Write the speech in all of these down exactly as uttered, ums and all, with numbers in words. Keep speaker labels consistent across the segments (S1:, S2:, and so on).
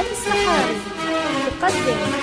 S1: شركة الصحاري تقدم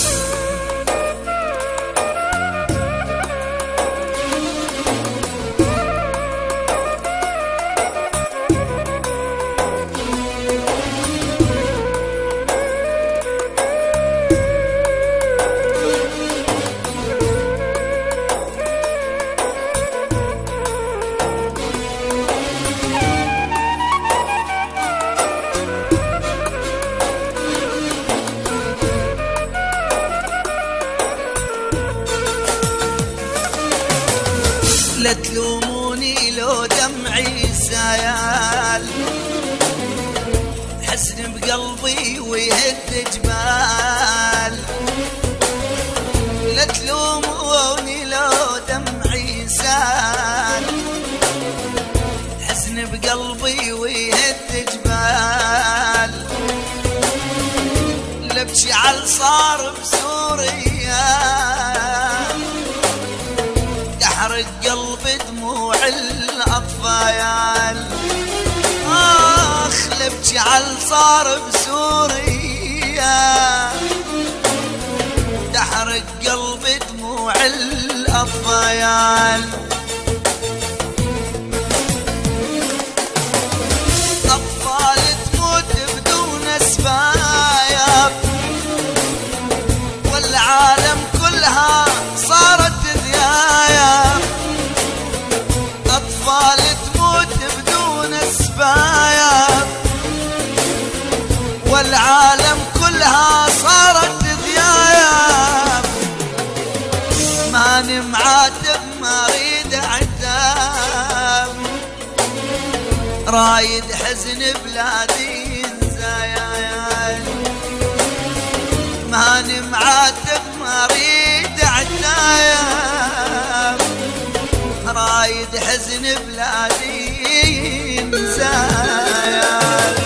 S2: لا تلوموني لو دمعي سايل، حزن بقلبي ويهد جبال. لا تلوموني لو دمعي سال، حزن بقلبي ويهد جبال. لبشي عال صار بسوريا، يحرق قلبي دموع الأطفال. آخ لبكي عال صار بسوريا، تحرق قلبي دموع الأطفال. أطفال تموت بدون أسباب، والعالم كلها صارت ذياب. أطفال تموت بدون أسباب، والعالم كلها صارت ذياب. ماني معاتب ما اريد عتاب، رايد حزن بلادي زايل. ماني معاتب ما اريد عتاب، رايد حزن بلادي زايل.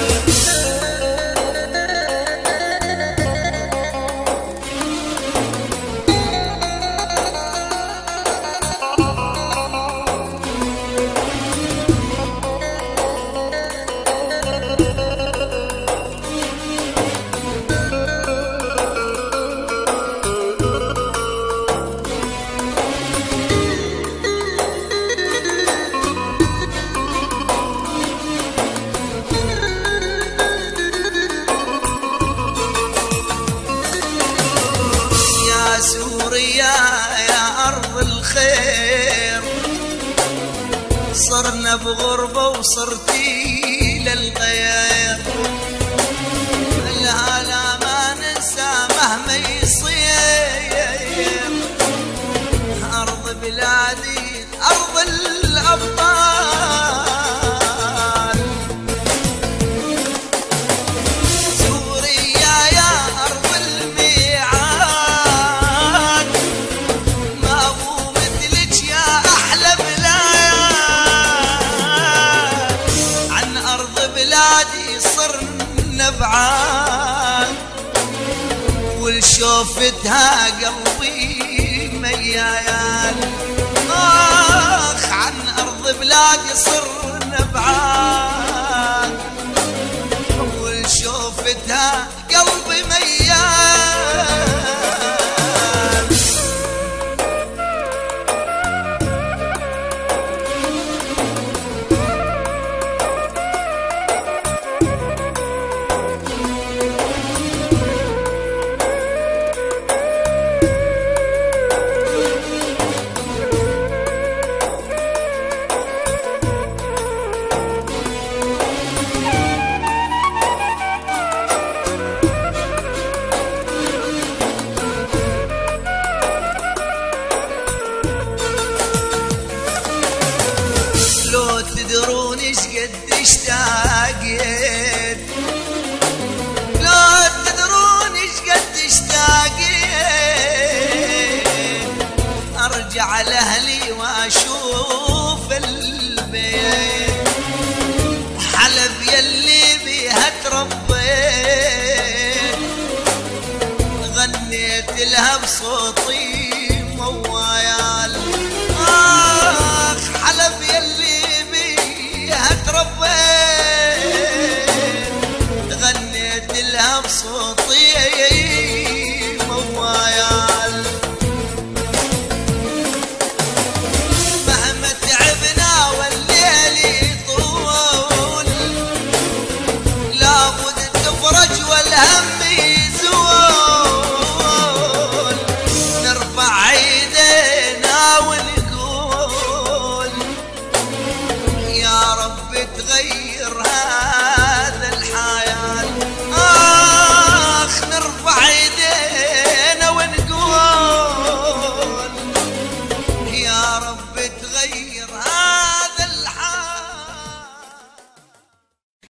S2: سوريا يا أرض الخير، صرنا بغربة وصرتي للغير. الهلا ما ننسى مهما يصير، أرض بلادي أرض الأبطال. سوريا يا أرض الميعاد، ما هو مثلك يا أحلى بلاد. عن أرض بلادي صرنا بعاد، والشوفتها قلبي ميال. آخ عن أرض بلادي صرنا بعاد، والشوفتها قلبي ميال. لو تدرون ايش قد اشتاقت، لو تدرون ايش قد اشتاقت، ارجع لاهلي واشوف البيت. حلب يلي بيها تربيت، غنيت لها بصوتي موال. آخ حلب يلي بيها تربيت، غنيت لها بصوتي